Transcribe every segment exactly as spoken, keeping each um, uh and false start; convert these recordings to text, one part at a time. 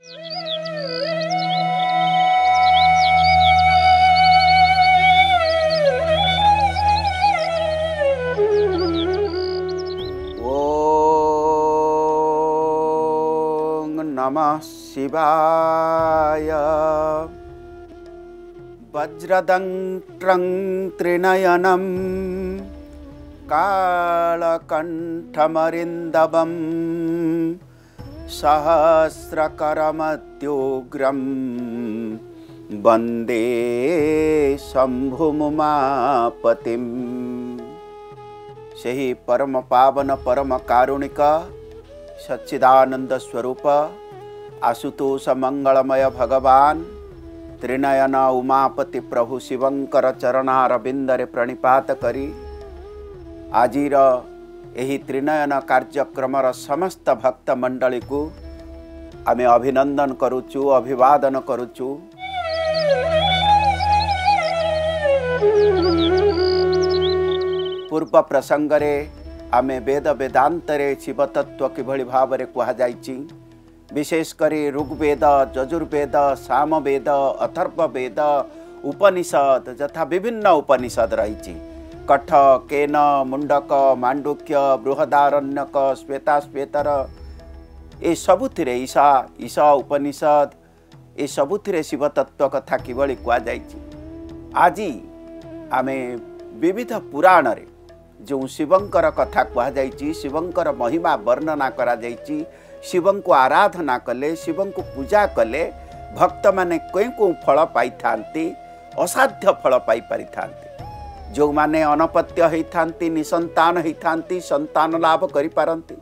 नमः शिवाय। वज्रदंष्ट्रं त्रिनयनं कालकण्ठमरिन्दमं सहस्रकरमत्युग्रं वन्दे शम्भुमुमापतिं। सेहि परम पावन परम कारुणिक सच्चिदानंद स्वरूप आशुतोष मंगलमय भगवान त्रिनयन उमापति प्रभु शिवंकर चरणारविंदरे प्रणिपात करी आजिर एही त्रिनयन कार्यक्रमर समस्त भक्त मंडली को आमे अभिनंदन करुचु, अभिवादन करुचु। पूर्व प्रसंगरे आमे वेद वेदांतरे शिवतत्व किभଳି भावरे कहा जाइछि, विशेषकर ऋग्वेद, यजुर्वेद, सामवेद, अथर्ववेद, उपनिषद जथा विभिन्न उपनिषद रही। कठ, केन, मुंडक, मांडुक्य, बृहदारण्यक, श्वेताश्वेतर ए सबुथिरे ईशा ईशा उपनिषद ए सबुथिरे शिवतत्व कथा किभଳି कहा जाइछि। आज आमे विविध पुराण रे जो शिवंकर कथा कहा जाइछि, शिवंकर महिमा वर्णना करा जाइछि, शिवं को आराधना कले, शिवं को पूजा कले भक्त माने कोई को फल पाई थांती, असाध्य फल पाई पारि थांती। जो माने अनपत्य होई थांती, निसंतान होई थांती, संतान लाभ करि पारंती।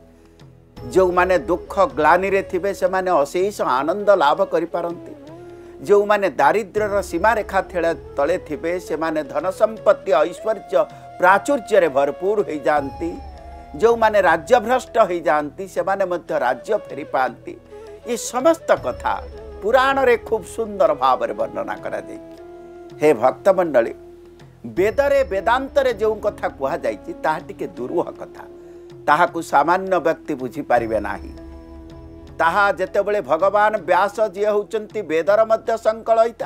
जो माने दुख ग्लानि रे थिबे से माने अशेष आनंद लाभ करि पारंती। जो माने दारिद्र्यर सीमा रेखा तले थिबे से माने धन संपत्ति ऐश्वर्य प्राचुर्य रे भरपूर हो जाती। जो माने राज्य भ्रष्ट हो जाती से माने मध्य राज्य फेरी पाती। ये समस्त कथा पुराण रे खूब सुंदर भाव रे वर्णना करा जाय। हे भक्त मंडली, वेदरे वेदांतरे जो कथा कहा जाइछि ताहा टिके दुरूह कथा, ताहाकु सामान्य व्यक्ति बुझी पारिबे नाही। ताहा जेतेबेले भगवान व्यास जी होउचंती वेदर मध्य संकलयिता,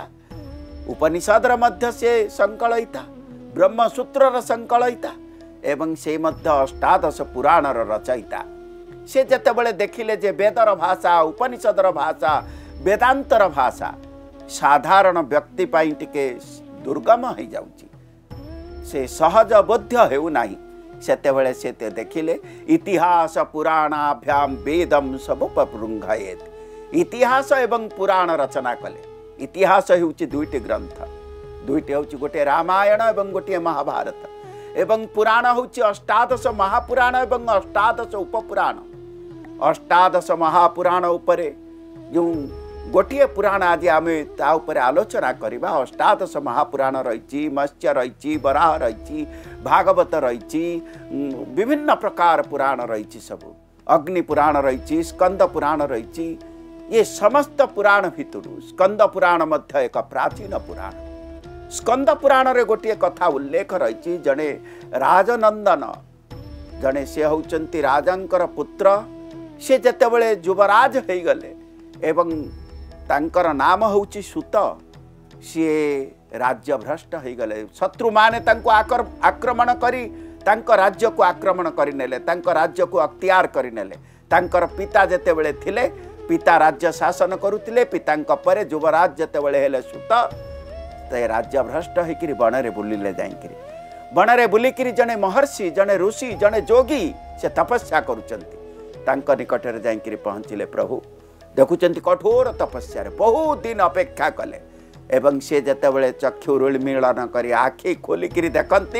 उपनिषदर मध्य से संकलयिता, ब्रह्मसूत्रर संकलयिता एवं से मध्य अष्टादश पुराणर रचयिता। से जेतेबेले देखिले जे वेदर भाषा, उपनिषदर भाषा, वेदांतर भाषा साधारण व्यक्ति पाई टिके दुर्गम हो जाउची, से सहज बोध्य हेउ नाही। सेतेबेले से देखिले इतिहास पुराणाभ्याम वेदम समुपपृंघयेत। इतिहास एवं पुराण रचना कले। इतिहास हेउची दुईटी ग्रंथ, दुईटी होउची गोटे रामायण एवं गोटे महाभारत, एवं पुराण होउची अष्टादश महापुराण एवं अष्टादश उपपुराण। अष्टादश महापुराण उपरे जो गोटे पुराण आज आम ता उपरे आलोचना करवा। अष्टादश महापुराण रही, मत्स्य रही, वराह रही, भागवत रही, विभिन्न प्रकार पुराण रही, सब अग्नि पुराण रही, स्कंद पुराण रही। ये समस्त पुराण भितर स्कंद पुराण मध्य एक प्राचीन पुराण। स्कंद पुराण रे गोटे कथा उल्लेख रही। जड़े राजनंदन जड़े से होउचंती राजांकर पुत्र, से जेतेबेले युवराज हो गले एवं तांकर नाम होउची सुत, सी राज्य भ्रष्ट हो गले। शत्रु माने तांको आक्रमण करी तांको राज्य को आक्रमण करि नेले, तांको राज्य को अख्तियार करि नेले। तांकर पिता जेतेबेले थिले, पिता राज्य शासन करुतिले। पितांक परे युवराज जेतेबेले हेले सुत, ते राज्य भ्रष्ट होकर बनरे बुलिले। जाइकिरी बनरे बुलिकिरी जने महर्षि, जने ऋषि, जने जोगी से तपस्या करुचंती। तांक निकटरे जाइकिरी पहुँचिले। प्रभु देखुचंती कठोर तपस्या रे बहुत दिन अपेक्षा कले एवं से जेतेबेले चक्षु रुमिलन करी आखि खोलिकिरी देखंती,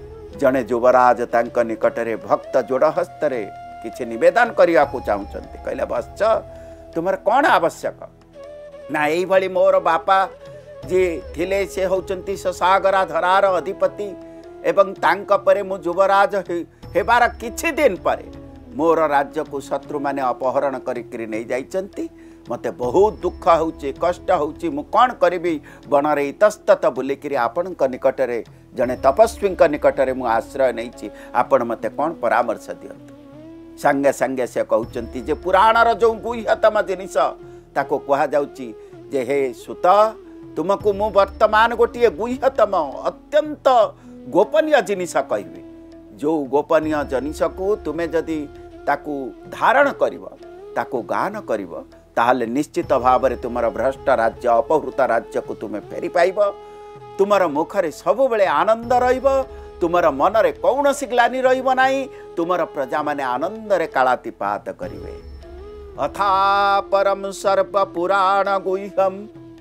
जने युवराज तांक निकटरे भक्त जोड़ हस्तरे किछि निवेदन करिया को चाहुचंती। कहले बच्च तुमर कौन आवश्यक ना? एई भली मोर बापा जे थिले से होचंती सागरा धरार अधिपति एवं तांक परे मु युवराज हेबार किछि दिन परे मोर राज्य को शत्रु माने अपहरण करिकरी नहीं जाइचंती। मते बहुत दुख होउची, कष्ट होउची। मु कौन करिबी? बनरे इतस्तत बुलिकिरी आपण निकटरे जने तपस्वी निकटरे मु आश्रय नहींची। आपण मते कौन परामर्श दियंतु? संगे संगे से कहउचंती जे पुराणर जो गुह्यतम जिनिस ताको कहा जाउची जे हे सुत तुमको मु वर्तमान गोटे गुह्यतम अत्यंत गोपनीय जिनिस कहबी जो गोपनीय जिनिस को तुमे जदि ताकू धारण करिव ताकू गान करिव ताहले निश्चित भाव में तुमर भ्रष्ट राज्य अपहृत राज्य को तुमे फेरी पाइब तुमर मुखरे सब बेले आनंद रहिब तुमर मनरे कौनसी ग्लानि रहिब नाही तुमर प्रजा माने आनंद रे कालातिपात करिवे अथा परम सर्प पुराण गुह्यम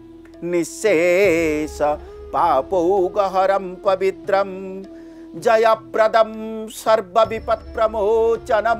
निशेष पापौगहरम पवित्रम जयप्रदम सर्व विपत् प्रमोचनम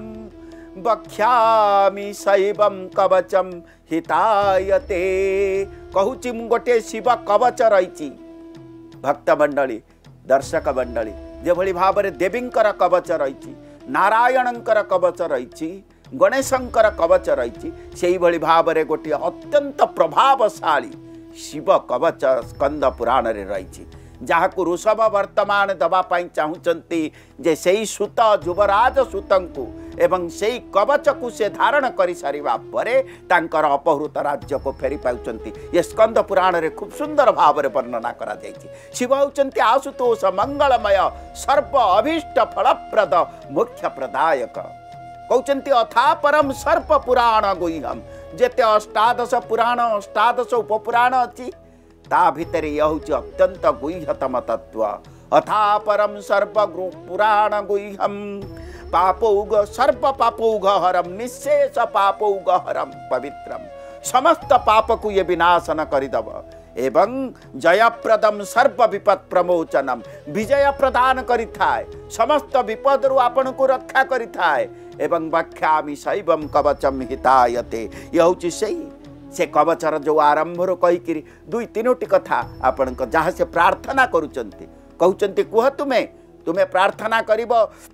बख्यामि शैवम कवचम हितायते कहूची मु गोटे शिव कवच रही भक्त मंडली दर्शक मंडली जेभली भाव में देवींकर कवच रही नारायणंकर कवच रही गणेशंकर कवच रही से भली भाव में गोटे अत्यंत प्रभावशाली शिव कवच स्कंद पुराण रे रही जहाँ को ऋषभ वर्तमान दवापाई चाहूँगी जे से सूत युवराज सूतंकु एवं से कवच को से धारण कर सारिबा परे तांकर अपहृत राज्य को फेरी पाउचंती ये स्कंद पुराण रे खूब सुंदर भाव में वर्णना करा जायछि शिव होचंती आशुतोष मंगलमय सर्प अभीष्ट फलप्रद मुख्य प्रदायक कहउचंती अथा परम सर्प पुराण गुह्यम जेते अष्टादश पुराण अष्टादश उपपुराण अछि ता भितर यह हूँ अत्यंत गुह्यतम तत्व अथा परम सर्प पुराण गुह्यम पापौग सर्प पापौग हरम निशेष पापौग हरम पवित्रम समस्त पाप को ये विनाशन करदब एवं जयप्रदम सर्व विपत् प्रमोचनम विजय प्रदान करिथाय समस्त विपद रु आपण को रक्षा करिथाय एवं बख्यामि शैवम कवचम हितायते यह हूँ सही से कवचर जो आरंभ कहीकि दुई तीनोटी कथा आपण जहाँ से प्रार्थना करुचंती कहउचंती कुह तुमे तुमे प्रार्थना करिब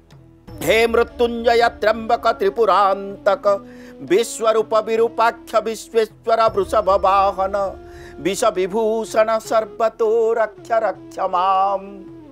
हे मृत्युंजय त्र्यंबक त्रिपुरांतक विश्वरूप विरूपाक्ष विश्वेश्वर वृषभ वाहन विष विभूषण सर्वतो रक्ष रक्ष माम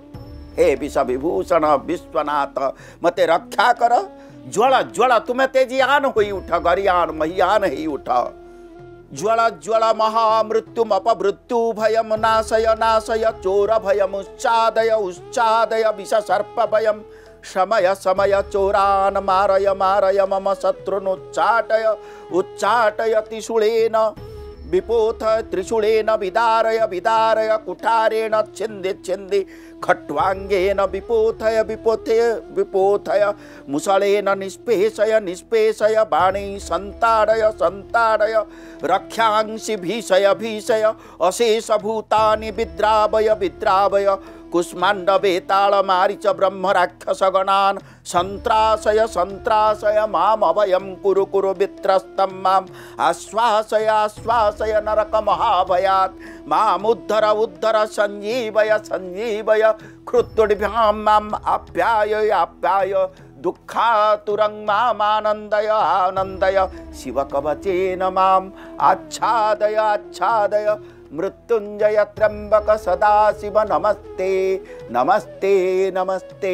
हे विष विभूषण विश्वनाथ मते रक्षा कर ज्वल ज्वल तुम्हें तेजियान हुई उठ गरियान महियान ही उठ ज्वल ज्वल महामृत्युम अपमृत्यु भयम नाशय नाशय चोर भयम उच्चादय उच्चादय विष सर्प भयम समय समय चोरान मारय मारय मम शत्रुनुच्चाटय उच्चाटय त्रिशूलेन विपोथ त्रिशूलेन विदारय विदारय कुठारेण छिन्दि छिन्दि खट्वांगेन विपोथय विपोथय विपोथय मुसलेन निष्पेषय निष्पेषय बाणी संताड़य संताड़य रक्षांसि भीषय भीषय अशेष भूतानि विद्रावय विद्रावय कुष्मांड बेताल मारीच ब्रह्म राक्षस गणान संत्रासय संत्रासय माम अभयम कुरु कुरु वित्रस्तं माम आश्वासय आश्वासय नरक महाभयात् माम उद्धर उद्धर संजीवय संजीवय कृत्तुभ्यां माम आप्याय आप्याय दुःखातुरं माम आनंदय आनंदय शिवकवचेन माम आच्छादय आच्छादय मृत्युंजय त्र्यंबक सदाशिव नमस्ते नमस्ते नमस्ते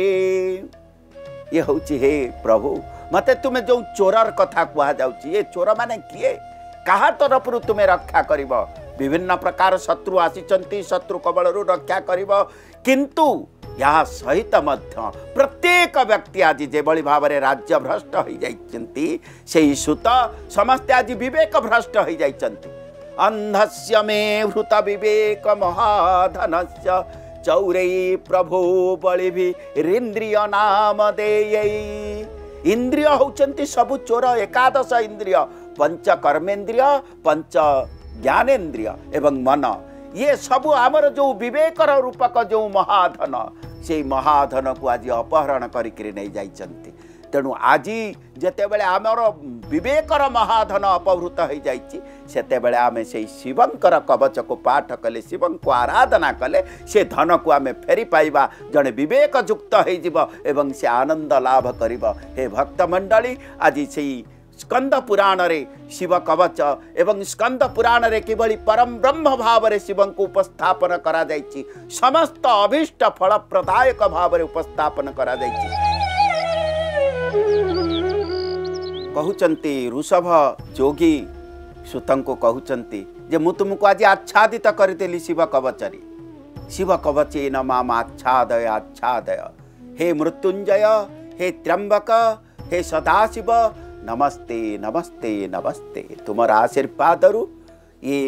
ये हूँ हे प्रभु मते तुम्हें जो चोरर कथा कह जाउची ये चोर माने किए कहा तरफ तुम्हें रक्षा करिब विभिन्न प्रकार शत्रु आसीचंती शत्रु कबलरू रक्षा करिब किंतु या सहित मध्य प्रत्येक व्यक्ति आज जेभली भाव में राज्य भ्रष्ट हो जाइछंती सेही सुत समस्त आज विवेक भ्रष्ट हो जाइछंती अंधस्य मे हृत विवेक महाधनस्य चौरै प्रभो बलिभिरिंद्रिय नाम देयै इंद्रिय होचंती सबु चोर एकादश इंद्रिय पंच कर्मेन्द्रिय पंच ज्ञानेन्द्रिय एवं मन ये सबु आमर जो विवेकर रूपक जो महाधन से महाधन को आज अपहरण करिकरी नहीं जाइछंती तेणु आज जितेबले आमर विवेकर महाधन अपहृत हो जाइए सेतेबले आमे से शिवंकर कवच को पाठ कले शिवं को आराधना कले से धन को आमे फेरी पाइबा जड़े विवेक युक्त हो एवं से आनंद लाभ करिब हे भक्त मंडली आज से स्कंद पुराण रे शिव कवच एवं स्कंद पुराण रे किभली परम ब्रह्म भाव रे शिवं को उपस्थापन करा जाइछि समस्त अभीष्ट फल प्रदायक भाव रे उपस्थापन करा जाइछि कहउचंती ऋषभ जोगी सुतं को कहउचंती जे मु तुमको आज आच्छादित करदेली शिव कवचरी शिव कवचे न माम आच्छादय आच्छादय। हे मृत्युंजय, हे त्र्यंबक, हे सदाशिव, नमस्ते नमस्ते नमस्ते। तुमर आशीर्वाद ये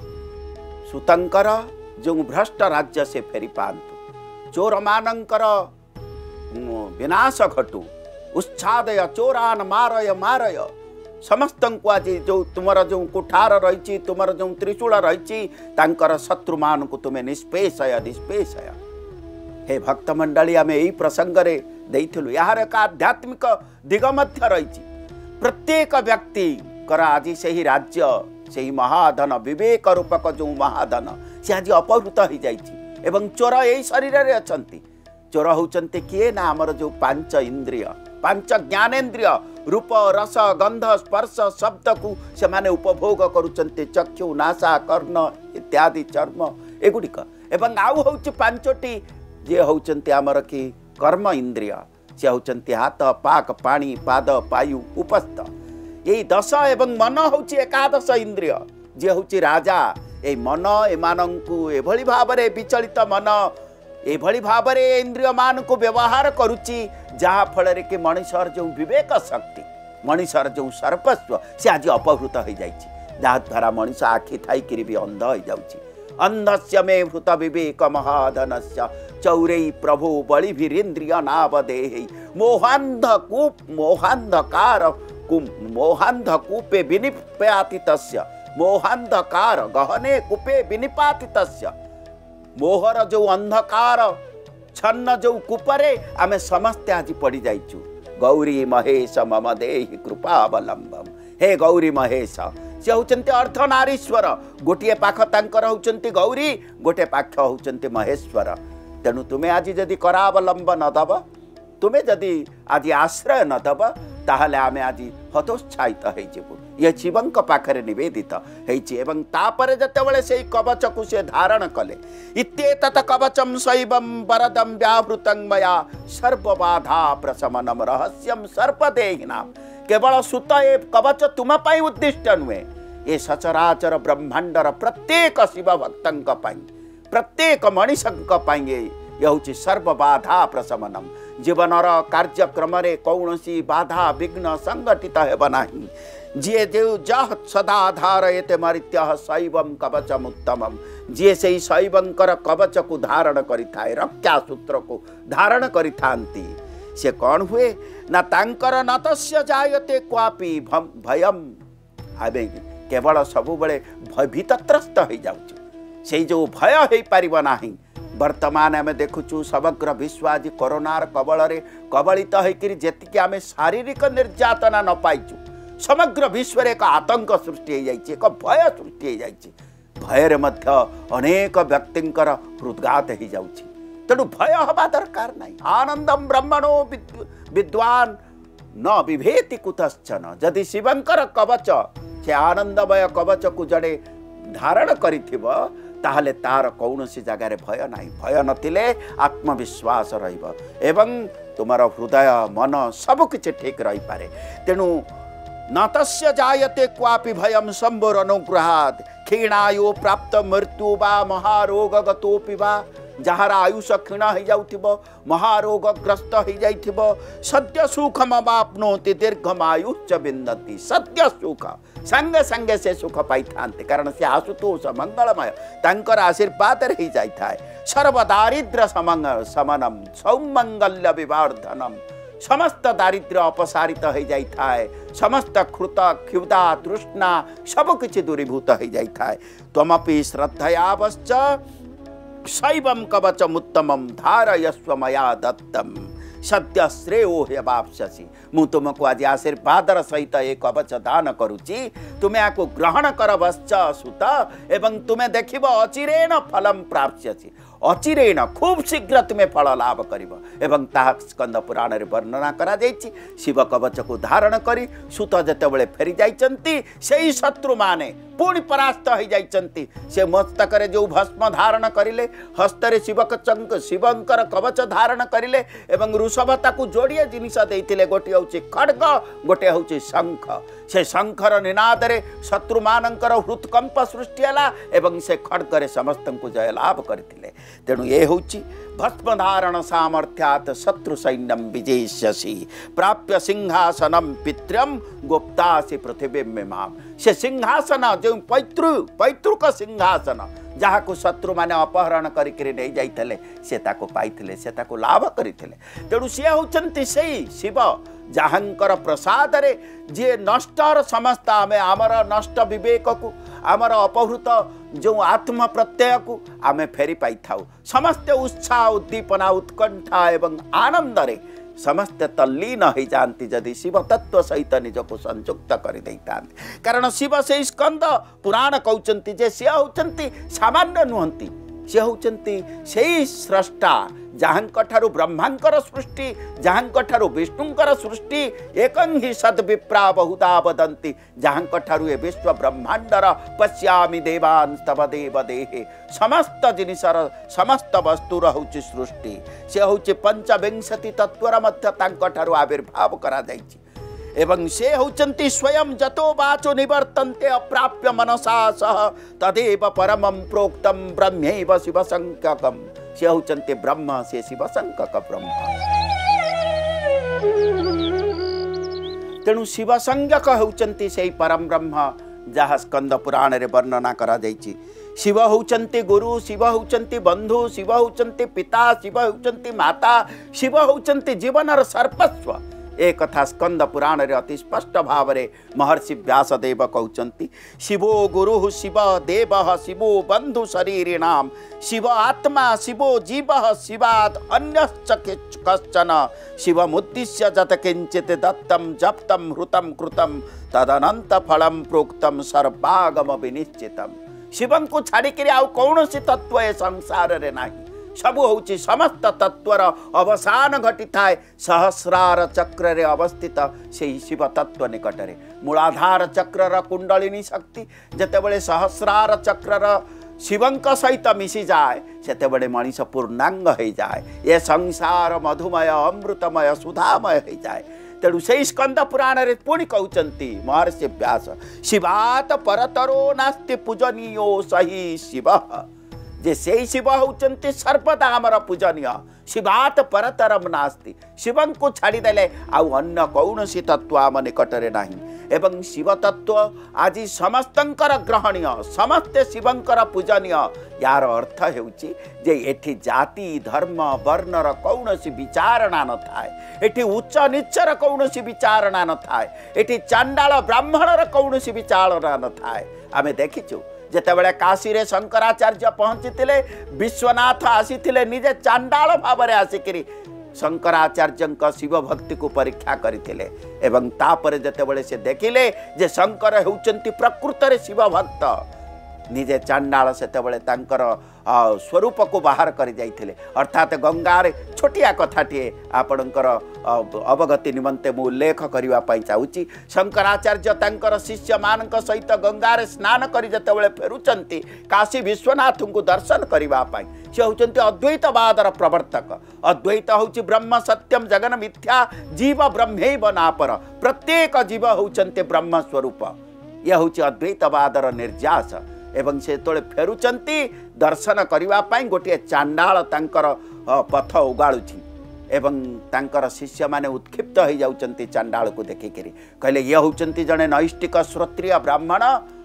सुतंकर जो भ्रष्ट राज्य से फेरी पांतु, चोर मानंकर विनाश घटू, उच्छादय चोरान मारय मारय। समस्त को आज जो तुमर जो कुठार रही तुमर जो त्रिशूल रही तांकर शत्रु मान को तुम्हें निष्पेषय निष्पेषय। हे भक्त मंडली आम यही प्रसंग रे देइथिलु यार एक आध्यात्मिक दिग मध्य रही। प्रत्येक व्यक्ति कर आज से ही राज्य से ही महाधन विवेक रूपक जो महाधन से आज अपहृत हो जाइछि एवं चोर यही शरीर रे अछंती। चोर होचंते किए ना हमर जो पांच इंद्रिय पांच ज्ञानेन्द्रिय रूप रस गंध स्पर्श शब्द को से माने उपभोग करुचंते चक्षु नासा कर्ण इत्यादि चर्म एगुड़िक एवं आउ होउछि पांचटी जे होउचंते हमर कि कर्म इंद्रिय से होउचंते हाथ पाक पानी पाद पायु उपस्थ यही दश एवं मन होउछि एकादश इंद्रिय जे होउछि राजा। ए मन एमानंकु एभली भाबरे विचलित मन एभली भाबरे इंद्रिय मान को व्यवहार करुच्ची जहाँ फल कि मनुष्यर जो विवेक शक्ति मनुष्यर जो सर्वस्व से आज अपहृत हो जाइए जहाद्वारा मनुष्य आखि थी भी अंध हो जाऊँगी। अंधस्य मे भूत विवेक महाधनस्य चौरे प्रभु बलिभिरीन्द्रिय नावदेहि मोहांध कूप मोहांधकार मोहांधकूपे विनिपातितस्य मोहांधकार गहने कूपे विनिपातितस्य। मोहर जो अंधकार छन्न जो कूपरे आमे समस्ते आज पड़ी जाइचु। गौरी महेश मम देहि कृपावलंबम। हे गौरी महेश से होचंते अर्धनारीश्वर गोटे पाख तांकर होचंते गौरी गोटे पाख होचंते महेश्वर। तेणु तुम्हें आज जदि करावलंब न दब तुम्हें जदि आज आश्रय न दब ताहले आमे आज हतोत्साहित हो ये शिवंक पाखरे निवेदित होइछि। एवं तापरे जतेबेले सेई कवच को से धारण कले इत्येतत् कवचम शैवम वरदम व्यावृतं मया सर्वबाधा प्रशमनम रहस्यम सर्पदेहिनाम। केवल सुत ए कवच तुम पाई उद्दिष्ट नुहे ये सचराचर ब्रह्मांडर प्रत्येक शिव भक्तंक पाई प्रत्येक मनीषंक पाई ये हूँ सर्वबाधा प्रशमनम। जीवनर कार्यक्रम रे कौनसी बाधा विघ्न संगठित हेबना जी जो जह सदा धारयते मरित्य शैवम कवचम उत्तमम जी से शैवंकर कवच को धारण करिथाए रक्षा सूत्र को धारण करिथांती से कौन हुए ना तांकर न तस्य जायते क्वापि भयम। आबे केवल सबु बळे भयभीतत्रस्त हो जाउछ से जो भय हो पारिबो नाही। वर्तमान आम देखुचु समग्र विश्व आज कोरोनार कबल रे कबलित होकर जी आम शारीरिक निर्यातना न पाइचु समग्र विश्व एक आतंक सृष्टि हो जाइए एक भय सृष्टि हो जाइए। भयर मध्य अनेक व्यक्तिंकर हृदघात हो जाउछि। तेणु भय हवा दरकार नहीं। आनंदम ब्रह्मणो विद्वान न विभेति कुतश्चन। जदि शिवंकर कवच से आनंदमय कवच को जड़े धारण करिथिबो ताहले तार कौन सी जगार भय नहीं। भय नथिले आत्मविश्वास रहिबो एवं तुमर हृदय मन सब किछि ठीक रही पारे। तेणु न तस्य जायते क्वापि भयम शंभुर अनुग्रहात् क्षीणायु प्राप्त मृत्यु बा महारोग गतोपि बा जार आयुष क्षीण हो जाउथिबो महारोगग्रस्त हो जाइथिबो सद्य सुखमवाप्नोति दीर्घमायुश्च विन्दति। सद्य सुख संगे संगे से सुख पाई थांते कारण से आशुतोष मंगलमय तांकर आशीर्वाद रही जाए। सर्वदारिद्र समनम सौमंगल्य विवर्धनम समस्त दारिद्र्य अपसारित हो जाए। समस्त कृत क्षुधा तृष्णा सब किछि दूरीभूत हो जाए। त्वमपि श्रद्धयावश्च शैवं कवचमुत्तमं धारयस्व मया दत्तम सद्य श्रेयो हेवाप्स्यसि। मु तुमको आज आशीर्वादर सहित एक कवच दान करुची तुम्हें आपको ग्रहण करवश्च सुत एवं तुम्हें देखिब अचिरेण फलम प्राप्स्यसि। अचिरेण खूब शीघ्र तुम्हें फल लाभ करिब एवं ताहा स्कंद पुराण रे वर्णना करा जाइछि। शिव कवच को धारण करी सुत जेतेबेले फेरी जाइछन्ति सेही शत्रु माने पुणी परास्त हो जाइछन्ति। से मस्तक रे जो भस्म धारण करिले हस्तरे शिवक शिवंकर कवच धारण करिले एवं वृषभ ताकू जोड़िए जिनिस देइथिले गोटे होउछि खड्ग गोटे होउछि शंख से शंखर निनादरे शत्रु मानकर हृत्कंप सृष्टि है एवं से खड्गरे समस्त को जय लाभ करते। तेणु ये हूँ भस्मधारण सामर्थ्यात शत्रु सैन्यम विजेष्यसि प्राप्य सिंहासनम पितृम गुप्तासी पृथ्वी में माम। से सिंहासन जो पैतृ पैतृक सिंहासन जहाँ को शत्रु माने अपहरण करके नहीं जाइए से ताको पाइथिले से ताको लाभ करथिले। तेणु सी होचंती सही शिव जहाँकर प्रसाद रे जे नष्टर समस्त आमे आमर नष्ट विवेक को आमर अपहृत जो आत्म प्रत्यय को आमे फेरी पाई थाउ। समस्त उत्साह उद्दीपना उत्कंठा एवं आनंद रे समस्ते तल्लीन हो जाती जदि शिव तत्व सहित निजक संयुक्त कर देते। कारण शिव से स्कंद पुराण कहते जे सी होती सामान्य नुहति सी होती से स्रष्टा जहाँठार ब्रह्मांकर सृष्टि जहाँठार विष्णुंकर सृष्टि एक ही सद्विप्रा बहुधा वदंती जहाँठार ए विश्व ब्रह्मांडर पश्यामि देवान् तव देव देहे समस्त जिनिसर समस्त वस्तुर होची सृष्टि से होची पंचविंशति तत्वर मध्य तांकठार आविर्भाव करा जायछि एवं से होचंती स्वयं जतो वाचो निवर्तन्ते अप्राप्य मनसा सह तदेव परमं प्रोक्तम ब्रह्मैव शिवसंज्ञकम्। से होचंती ब्रह्म से शिवसंज्ञक ब्रह्म। तेणु शिवसंज्ञक होचंती से परम ब्रह्म जहाँ स्कंद पुराण रे वर्णना करा जायछि। शिव होचंती गुरु शिव होचंती बंधु शिव होचंती पिता शिव होचंती माता शिव होचंती जीवनर सर्वस्व। एक कथा स्कंद पुराण रे अति स्पष्ट भाव रे महर्षि व्यासदेव कहउचंती शिवो गुरु शिव देव शिवो बंधु शरीरिणाम शिव आत्मा शिवो जीव शिवाद अन्यश्च कश्चन शिवमुद्दिश्य जत किंचित दत्तम जप्तम हृतम कृतम तदनंत फलम प्रोक्तम सर्वागम विनिश्चितम। शिवं को छाड़िक आउ कौन सी तत्व ए संसार रे नाही सबु होची समस्त तत्वर अवसान घटी थाए सहस्रार चक्र रे अवस्थित से शिव तत्व निकट रे मूलाधार चक्र कुंडलिनी शक्ति जेतेबेले सहस्रार चक्र शिवंक सहित मिसी जाए सेतेबेले मनीष पूर्णांग हो जाए ये संसार मधुमय अमृतमय सुधामय हो जाए। तेणु से स्कंद पुराण रे पुणी कहउचंती महर्षि व्यास शिवात परतरो नास्ति पूजनीयो सही शिव। जे से शिव होचंती सर्वदा आमर पूजनीय शिवात परतरम नास्ति शिवं को छाड़देले आउ अन्य कौन सी तत्व आम निकटरे नाही एवं शिव तत्व आज समस्तंकर ग्रहणीय समस्ते शिवंकर पूजनीय। यार अर्थ हेउची जे एठी जाति धर्म वर्णर कौन सी विचारणा न थाए एठी उच्च नीचर कौन सी विचारणा न थाए एठी चांडाल ब्राह्मणर कौन सी विचारणा न थाए। आमे देखिछु जेतेबेले काशी रे शंकराचार्य पहुंचीथिले विश्वनाथ आसीथिले निजे चांडाल भाव रे आसिकरी शंकराचार्य शिव भक्ति को परीक्षा करथिले एवं तापरे जेतेबेले से देखिले जे शंकर हेउचंती प्रकृत रे शिव भक्त निजे चांडाल सेतेबेले तांकर स्वरूप को बाहर कर जाइथिले। अर्थात गंगार छोटिया कथाटीए आपणकर अवगति निमंते मु उल्लेख करबा पई चाहूची। शंकराचार्य तांकर शिष्य मानक सहित गंगार स्नान करी जेतेबेले फेरुचंती काशी विश्वनाथ को दर्शन करबा पई से होचंती अद्वैतवादर प्रवर्तक। अद्वैत होची ब्रह्म सत्यम जगन मिथ्या जीव ब्रह्मैव नापर प्रत्येक जीव होचंती ब्रह्म स्वरूप। यह होची अद्वैतवादर निर्यास एवं से तोले फेरुचंती दर्शन करबा पई गोटे चांडाल तांकर पथ उगाळुची एवं तांकर शिष्य माने उत्क्षिप्त हो जाउचंती चांडाल को देखिकरी कहले ये होचंती जने नैष्टिक श्रोत्रिय ब्राह्मण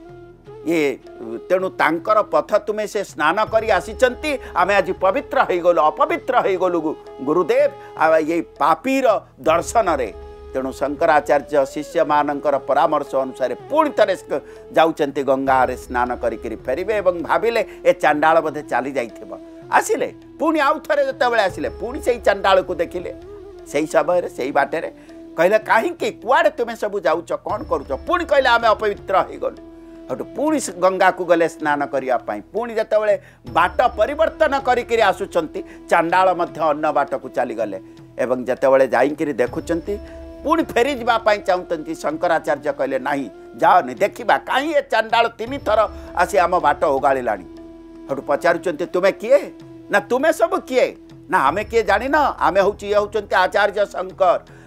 ये तेणु तांकर पथ तुमे से स्नान करी आसीचंती आमे आज पवित्र हो गलु अपवित्र हो गलु गुरुदेव आ ये पापीर दर्शन रे। तेणु शंकराचार्य शिष्य मानकर परामर्श अनुसार पुणी थे जाऊँच गंगा रे स्नान करी फेरबे एवं भाविले ए चांडाल बोधे चली जाइथिबो आसिले पुणी आउ थे जितेबाला आसिले पुणी से चांडाल को देखिले से समय से बाटे कहले कहीं कुआड़े तुम्हें सब जाऊच कौन करुच पुणी कहले आम अपवित्र हो गलु हटू पुणी गंगा को गले स्नान करने पुणी जितेबाला बाट परिवर्तन करी आसुचंती चांडाल अन्न बाट को चलीगले एवं जितेबाला जाइकरी देखुंट पुणी फेरी जावाई चाहते शंकराचार्य कहले नहीं जाओनी देखा कहीं ए चांडाल तीन थर आसी आम बाट ओगाड़ा हटू पचारुंट तुम्हें किए ना तुम्हें सब किए ना आमे किए जानी ना आमे हूँ ये हूँ आचार्य शंकर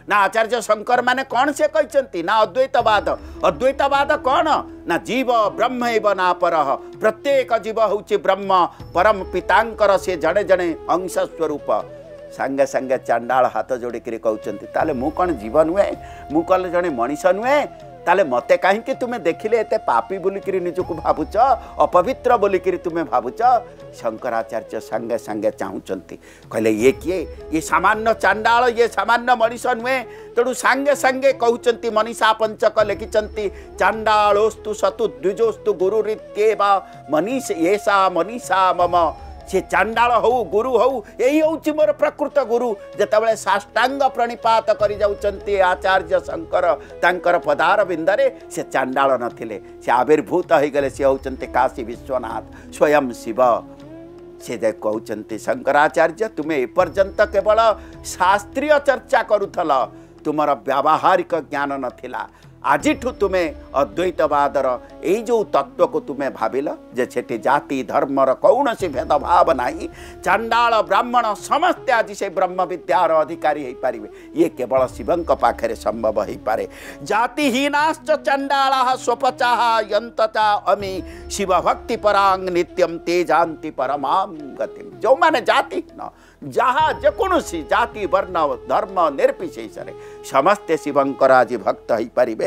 ना आचार्य शंकर माने कौन से कहते ना अद्वैतवाद अद्वैतवाद कौन ना जीव ब्रह्म एवं ना पर प्रत्येक जीव हूँ ब्रह्म परम पितांकर से जड़े जड़े अंश स्वरूप सांगे सांगे चांडाल हाथ जोड़िक कहते ताले मु कौन जीव नुहे मु कल जड़े मनीष नुहे ताले मते कहीं तुम्हें देखिले एते पापी बोलिकी निजक भावुच अपवित्र बोलिकी तुम्हें भावुच शंकराचार्य सांगे सांगे चाहूँगी कहले ये किए ये सामान्य चांडाल ये सामान्य मनीष नुहे तेणु सांगे सांगे कहते मनीषा पंचक लिखिंट चांडालोस्तु सतु द्विजोस्तु गुरुरीत्येव मनीष येषा मनीषा मम से चांडाल हो गुरु हो यही हूँ मोर प्रकृत गुरु जितेबाला साष्टांग प्रणिपात कर जाउचंती आचार्य शंकर तांकर पदार बिंदरे से चांडाल नथिले से आविर्भूत हो गले से होचंती काशी विश्वनाथ स्वयं शिव से कहते शंकराचार्य तुम्हें एपर्यंत केवल शास्त्रीय चर्चा करुथल तुमर व्यावहारिक ज्ञान नथिला आजिठु तुम्हें अद्वैतवादर यही जो तत्व को तुम्हें भाविल जे सेठी जाति धर्मर कौन सी भेदभाव नहीं चांडाल ब्राह्मण समस्ते आज से ब्रह्म विद्यार अधिकारी हो पारे ये केवल शिवंक पाखरे संभव हो पारे जातिहीनाश्च चांडालाः स्वपचाः यन्तचा अमी शिव भक्ति परांग नित्यम ते जानती परमां गतिम जो माने जाति न जहाँ जेकोसी जाति वर्ण धर्म निर्विशेष समस्ते शिवंकर आज भक्त हो पारे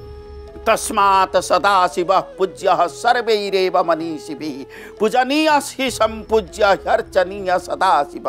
तस्मात् सदा शिव पूज्य सर्वैरेव मनीषिभिः पूजनीय हि संपूज्य ह्यर्चनीय सदा शिव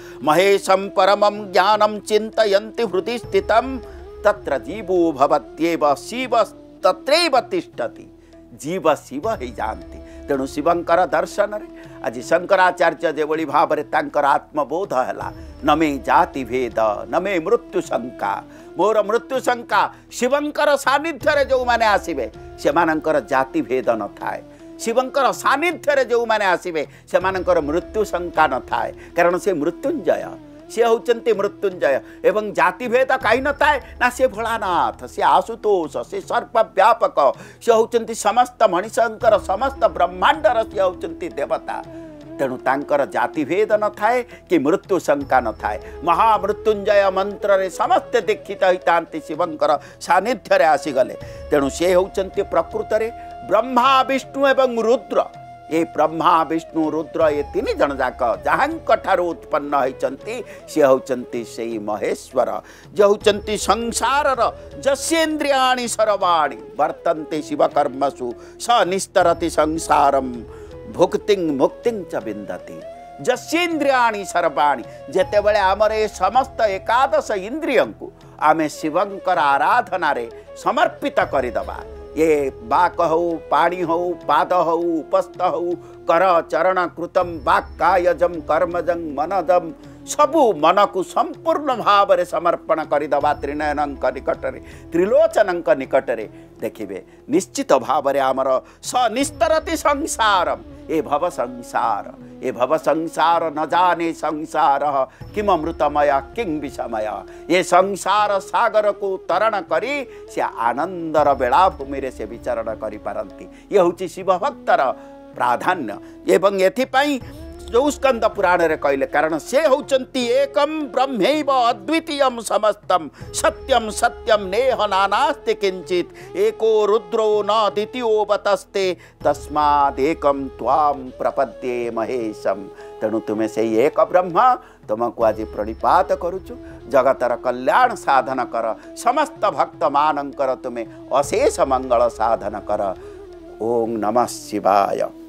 महेशं परमं ज्ञानं चिन्तयन्ति हृदि स्थितं तत्र जीवो भवत्येव शिव तत्रैव तिष्ठति जीव शिव ही जानती तेणु शिवंकर दर्शन रे आज शंकराचार्य जेभली भाव में तांकर आत्मबोध है न मे जाति भेद न मे मृत्यु शंका मोर मृत्यु शंका शिवंकर सानिध्य रे जो माने आसीबे से मानकर जाति भेद न थाए शिवंकर सानिध्य रे जो माने आसीबे से मानकर मृत्यु शंका न थाए कारण से मृत्युंजय सी होचंती मृत्युंजय एवं जाति भेद कहीं न थाए ना से भोलानाथ से आशुतोष से सर्प व्यापक से होचंती समस्त मणिशंकर समस्त ब्रह्मांडर से होचंती देवता तेणु तांकर जाति भेद न थाए कि मृत्यु शंका न थाए महामृत्युंजय मंत्र रे समस्त दीक्षित होता शिवंकर सानिध्य रे आसीगले तेणु से होचंती प्रकृत रे ब्रह्मा विष्णु एवं रुद्र ये ब्रह्मा विष्णु रुद्र ये तीन जन जाक जहाँ उत्पन्न होती सी होचंती से महेश्वर जो होचंती संसार जस्येन्द्रियाणि सर्वाणि वर्तन्ते शिवकर्मसु स निस्तरति संसारम भुक्ति मुक्ति च विन्दति जस्येन्द्रियाणि सर्वाणि जेतेबेले आमर ए समस्त एकादश इंद्रिय को आमे शिवंकर आराधना रे समर्पित करदबा ये बाक हो पाणी हो पाद हो उपस्थ हो कर चरण कृतम वाक् कायजम कर्मजं मनजम सबू मन को संपूर्ण भाव में समर्पण करदबा त्रिनयनक निकट में त्रिलोचनक निकट में देखिए निश्चित भाव में आमर स निस्तरति संसार ए भव संसार ए भव संसार न जाने संसार किम अमृतमय किं विषमय ये संसार सागर को तरण करी से आनंदर बेलाभूमि रे से विचरण करि पारंती ये हूँ शिव भक्तर प्राधान्य एवं एथिपाई जो स्कंद पुराण रे कहले कारण से होचंती एकम ब्रह्मैव अद्वितीयम समस्तम सत्यम सत्यम नेह नानास्ति किंचित एको रुद्रो न द्वितीयो बतस्ते तस्मादेकम त्वाम प्रपद्ये महेशम तेणु तुम्हें से एक ब्रह्म तुमको आज प्रणिपात करुचु जगतर कल्याण साधन कर समस्त भक्त मानंकर तुम्हें अशेष मंगल साधन कर ओम नमः शिवाय।